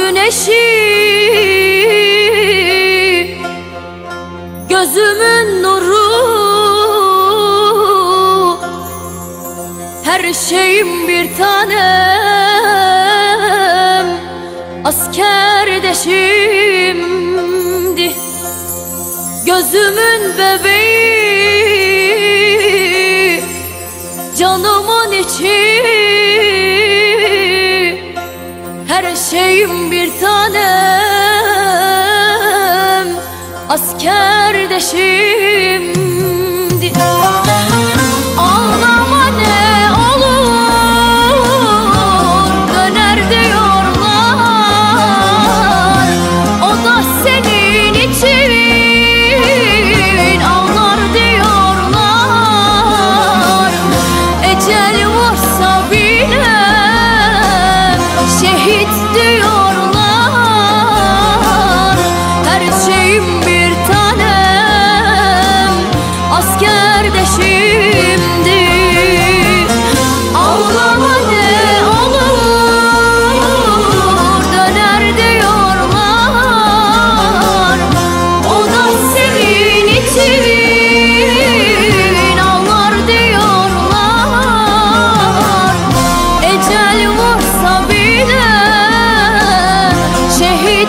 güneşi, gözümün nuru, her şeyim bir tanem, askerdeşimdi. Gözümün bebeği, canımın içi, her şeyim bir tanem, askerdeşimdi. Ağlama ne olur, döner diyorlar, o da senin için ağlar diyorlar. Ecel varsa bile şehit diyorlar, her şeyim bir tanem, askerdeşimdi. Ağlama ne olur, döner diyorlar, o da senin için ağlar diyorlar. Ecel varsa bile şehit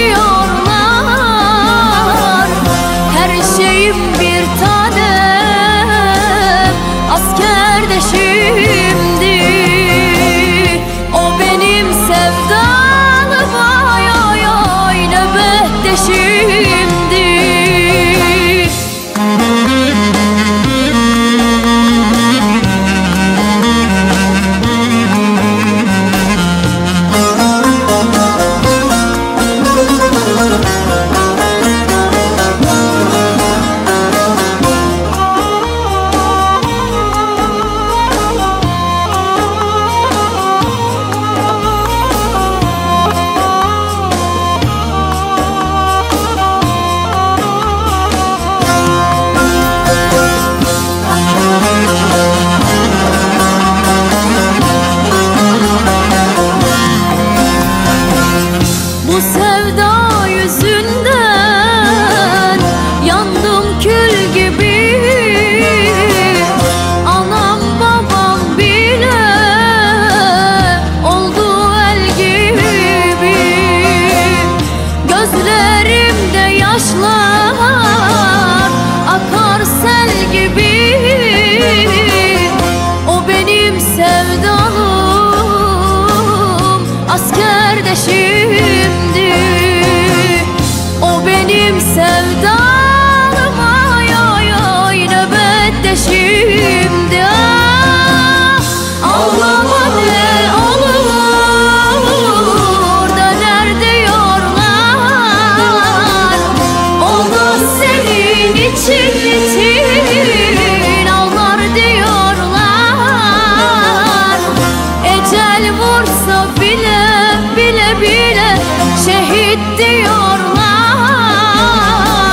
diyorlar, her şeyim bir tanem, askerdeşimdi. O benim sevdalım, ay ay ay, nöbetteşimdi. Bu sevda yüzünden yandım kül gibi, anam babam bile oldu el gibi. Gözlerimde yaşlar akar sel gibi, o benim sevdalım, askerdeşimdi. O benim sevdalım, ay ay ay, nöbetteşimdi. Ağlama ne olur, döner diyorlar, o da senin için ağlar diyorlar. Ecel vursa bile bile bile şehit diyorlar,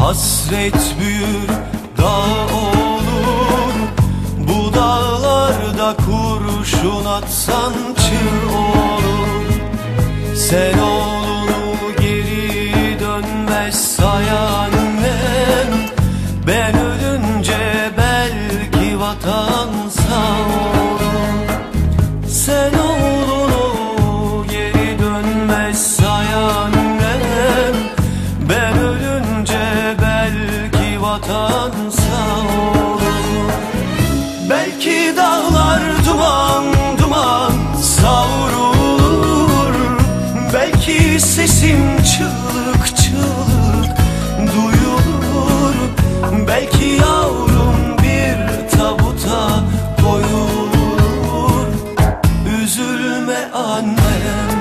Hasret büyür dağ olur, bu dağlarda kurşun atsan çığ olur. Sen oğlunu geri dönmez say annem, ben ölünce belki vatan sağ olur. Sen oğlunu geri dönmez say annem, ben ölünce belki vatan sağ olur. Belki dağlar duman duman savrulur, belki sesim çığlık çığlık duyulur, belki yavrum bir tabuta koyulur. Üzülme annem,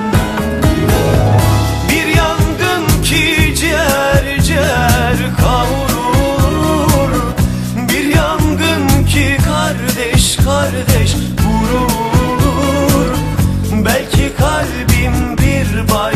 bir yangın ki ciğer ciğer kavurur, bir yangın ki kardeş kardeş vurur. Belki kalbim bir bay